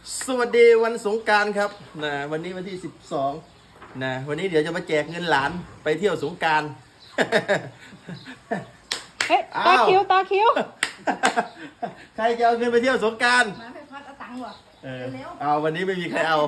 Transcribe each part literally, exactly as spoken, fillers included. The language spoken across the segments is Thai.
สวัสดีวันสงกรานต์ครับนะวันนี้วันที่สิบสองนะวันนี้เดี๋ยวจะมาแจกเงินหลานไปเที่ยวสงกรานต์เฮ้ยต่อคิวต่อคิวใครจะเอาเงินไปเที่ยวสงกรานต์มาให้พัดเอาตังค์ว่ะเร็วเอาวันนี้ไม่มีใครเอา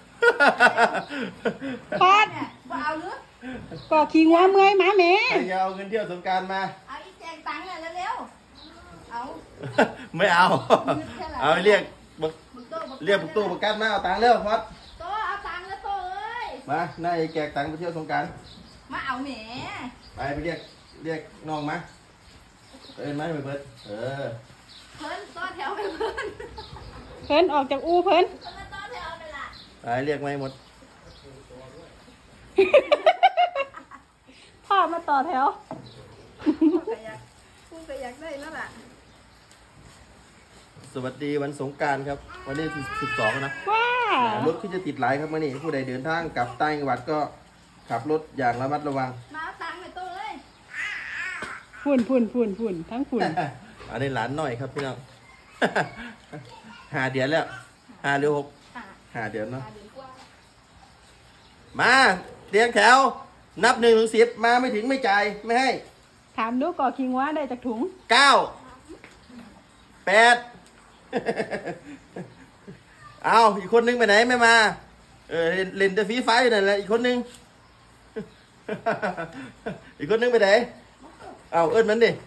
พัดว่าเอาหรือก็ขี้งัวเมื่อยหมาแม่ใครจะเอาเงินเที่ยวสงกรานต์มาเอาอีแจงตังค์เลยเร็วๆเอาไม่เอาเอาเรียกเรียกตู้ประกันมาเอาตังค์เร็วพัดโตเอาตังค์แล้วโตเอ้ยมานายแจกตังค์ไปเที่ยวสงกรานต์มาเอาแหมไปไปเรียกเรียกน้องมาเอิ้นมาไปเพิ่นเออเพิ่นต้อนแถวไปเพิ่นเพิ่นออกจากอูเพิ่นเพิ่นมาต้อนแถวไปละไปเรียกไม่หมดพ่อมาต่อแถวกูก็อยากกูก็อยากได้แล้วล่ะสวัสดีวันสงกรานต์ครับวันนี้สิบสองนะว้ารถที่จะติดหลายครับมื่อนี้ผู้ใดเดินทางกลับต่างจังหวัดก็ขับรถอย่างระมัดระวังมาเอาตังค์หน่อยโตเอ้ยฝุ่นฝุ่นฝุ่นฝุ่นทั้งฝุ่นอันนี้หลานหน่อยครับพี่น้องหาเดือนแล้วหาเดือนหกหาเดือนเนาะมาเรียงแถวนับหนึ่งถึงสิบมาไม่ถึงไม่จ่ายไม่ให้ถามดูก่อขี้งัวได้จากถุงเก้าแปดเอาอีกคนนึงไปไหนไม่มาเออเล่นแต่ฟรีไฟนั่นแหละอีกคนนึงอีกคนนึงไปไหนเอาเอิ้นมันดิ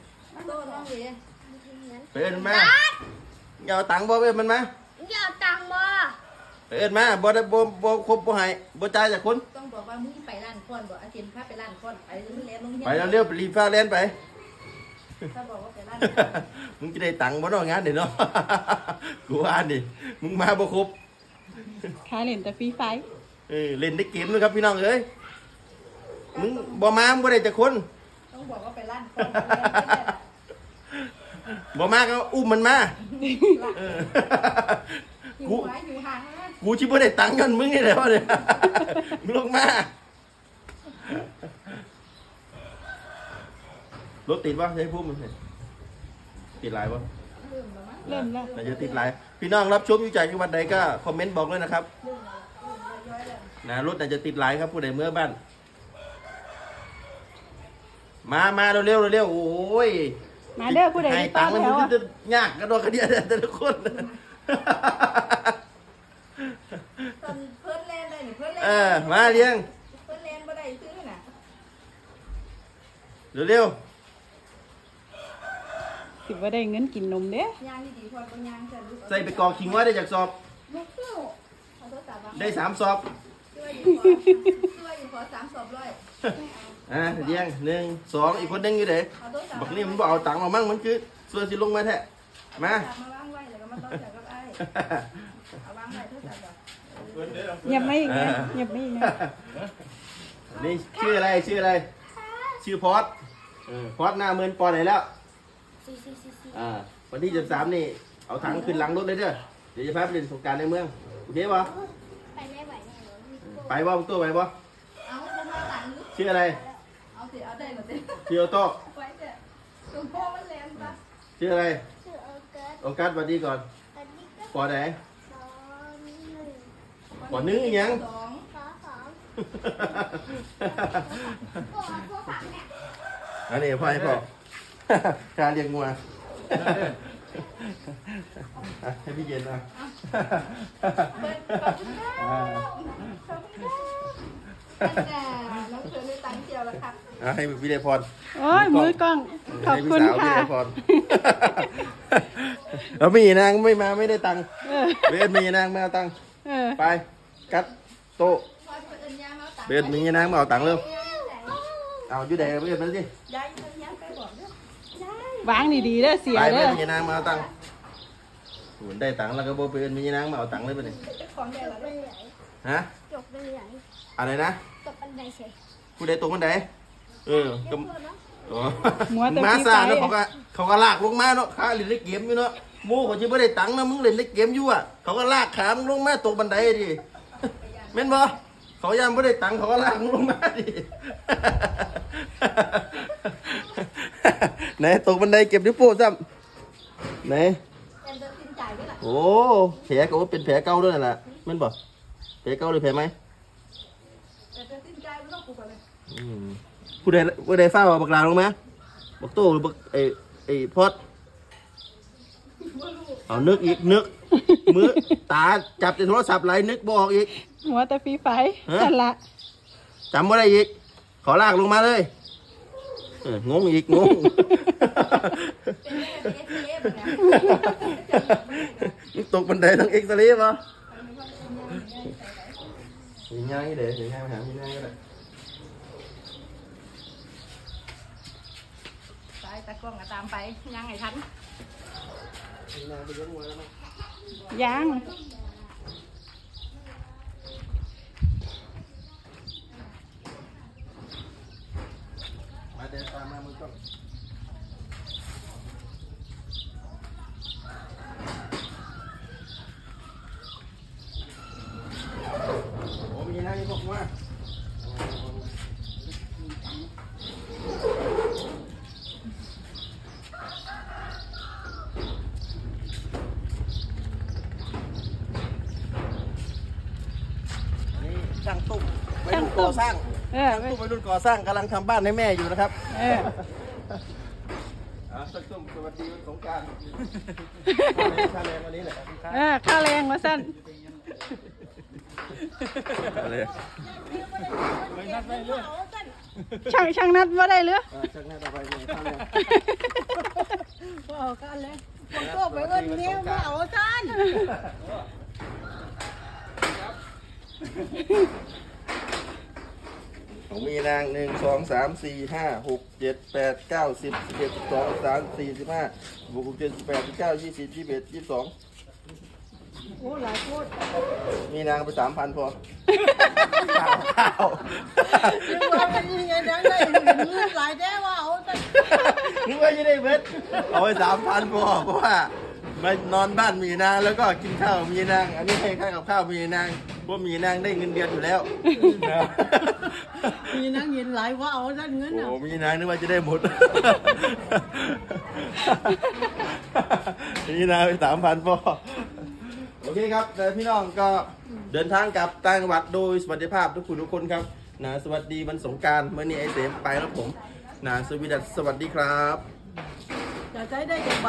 ไปเอิ้นมันมาอย่าเอาตังค์บ่ไปเอิ้นมันมาอย่าเอาตังค์บ่ไปเอิ้นมาบ่ได้บ่บ่ครบบ่ให้บ่จ่ายจากคนต้องบอกว่ามึงไปร้านค้อนบ่อาเจนพาไปร้านค้อนไปมึงเรียนมึงไปแล้วเร็วไปรีบฟ้าเล่นไปถ้าบอกว่าไปร้านมึงจะได้ตังค์บ่เนาะงานเดี๋ยวเนาะกูว่าดิมึงมาบ่ครบค่าเล่นแต่ฟรีไฟเออเล่นได้เกมด้วยครับพี่น้องเอ้ยมึงบ่มามึงบ่ได้จากคนต้องบอกว่าไปร้านค้อนบ่มาก็อุ้มมันมากูอยู่ห่างนะกูชิบ่ได้ตังค์กันมึงนี่แหละวะเนี่ยมึงลงมารถติดวะใช้พุ่มมันติดหลายวะเริ่มแล้วแต่จะติดหลายพี่น้องรับชมอยู่จากจังหวัดใดก็คอมเมนต์บอกเลยนะครับนะรถอาจจะติดหลายครับผู้ใดเมื่อบ้านมามาเร็วเร็วเร็วโอ้ยมาเด้อผู้ใดให้ตังค์แล้วมึงจะยากกระโดดกระเดียดแต่ละคนตอนเพื่อนเล่นเลยเพื่อนเล่นเออมาเลี้ยงเพื่อนเล่นบ่ได้ซื้อน่ะเร็วเร็วสิว่าได้เงินกินนมเด้ยางดีๆพอเป็นยางจะรู้ใส่ไปกองขิงไว้ได้จากสอบได้สามสอบช่วยอยู่ขอสามสอบร้อยอ่ะเลี้ยงหนึ่งสองอีกคนนึงอยู่ไหนบักนี่มันบอกเอาตังค์มามั่งมันคือส่วนสิลงมาแท้มามาวางไว้แล้วก็มาต้อนจากกับไอ้เอาวางไว้เท่าไหร่แบบเงียบไม่อีกนะเงียบไม่อีกนะนี่ชื่ออะไรชื่ออะไรชื่อพอดพอดหน้าเมินปอไหนแล้วอ่าวันที่สิบสามนี่เอาถังขึ้นหลังรถเลยเด้อเดี๋ยวจะพาไปเล่นสงกรานต์ในเมืองโอเคป่ะไปไม่ไหวไปป่ะตัวไปป่ะเอาคนมาหลังชื่ออะไรเอาสิเอาได้หมดเลยชื่อโต้ไว้เด้อตัวพ่อมันแรงปะชื่ออะไรชื่อโอกัสโอกัสสวัสดีก่อนปอไหนปอนึ่งยังสองสองสองอันนี้พ่อให้พ่อการเลี้ยงงัวให้พี่เย็นนะน้องเธอได้ตังค์เดียวแล้วครับให้พี่เดพรโอ้ยมือกล้องขอบคุณค่ะแล้วมีนางไม่มาไม่ได้ตังค์เบสมีนางไม่เอาตังค์ไปกัดโตเบสมีนางมาเอาตังค์เร็วเอาอยู่ไหนเบสมันสิวางดีๆเด้อเสียเด้อไปมีนางมาเอาตังค์หุ่นได้ตังค์แล้วก็โบเป็นมีนางมาเอาตังค์เลยไปเลยฮะจบเป็นใหญ่อะไรนะตกบันไดเฉยผู้ใดตกบันไดเออก็มาซ่าเนาะเขาก็เขาก็ลากลงมาเนาะข้าเล่นเล่นเกมอยู่เนาะมูเขาจะไม่ได้ตังค์นะมึงเล่นเล่นเกมอยู่อ่ะเขาก็ลากขามึงลงมาตกบันไดดิเม่นบ่เขายังไม่ได้ตังค์เขาก็ลากมึงลงมาดิไหนตกบันไดเก็บนิ้วโป้ซ้ำไหนเอ็นเดอร์ซินจ่ายไว้ละโอ้แผลก็ว่าเป็นแผลเก่าด้วยนั่นแหละแมันบอกแผลเก่าหรือแผลไหมแต่จะสิ้นใจไม่ต้องปลุกเลยอืมผู้ใดผู้ใดเฝ้าบักลาลงมาบักโต้หรือบักไอ้ไอ้พอดเอานึกอีกนึกมือตาจับในโทรศัพท์ไหลนึกบอกอีกหัวแต่ฟรีไฟสั่นละจำว่าได้อีกขอลากลงมาเลยเอองงอีกงงเป็นเอสเอฟเนี่ยตกบันไดทั้งเอ็กซ์เรย์ป่ะมีง่ายเดี๋ยวมีง่ายมาหามีง่ายก็ได้สายตะกล้องก็ตามไปยังไงทันมีง่ายไปเลี้ยงวัวแล้วมั้งยังมาเดินตามมามึงต้องโอ้มีง่ายนี่พวกว่าช่างตุ้มวัยรุ่นก่อสร้างเออช่างตุ้มวัยรุ่นก่อสร้างกำลังทำบ้านให้แม่อยู่นะครับเอออ่าช่างตุ้มสวัสดีวันสงกรานต์ค่าแรงวันนี้แหละเออค่าแรงมาสั้นอะไรช่างช่างนัดว่าได้หรือช่างหน้าต่อไปเนี่ยค่าแรงเอากันเลยผมก็ไปเอิ้นเนี้ยมาเอาท่านผมมีนางหนึ่งสองสามสี่ห้าหกเจ็ดแปดเก้าสิบสิบเอ็ดสิบสองสิบสามสี่สิบห้าบวกเจ็ดสิบแปดสิบเก้ายี่สิบยี่สิบเอ็ดยี่สิบสองโอ้หลายพูดมีนางไปสามพันพอข้าวข้าวยังว่าเป็นยังไงดังได้เห็นเลือดหลายแด้ว่าเอาท่านนึกว่าจะได้เบ็ดเอาไปสามพันพอเพราะว่ามานอนบ้านมีนางแล้วก็กินข้าวมีนางอันนี้ให้ค่ากับข้าวมีนางเพราะมีนางได้เงินเดือนอยู่แล้วมีนั่งเห็นหลายว่าเอาท่านเงินโอ้อ่ะมีนางนึกว่าจะได้หมด มีนางไปสามพันพอโอเคครับแต่พี่น้องก็เดินทางกลับต่างจังหวัดโดยสวัสดิภาพทุกคนทุกคนครับนะสวัสดีวันสงกรานต์เมื่อนี้ไอเสมไปแล้วผมนะสวีดัสสวัสดีครับจะใช้ได้จาก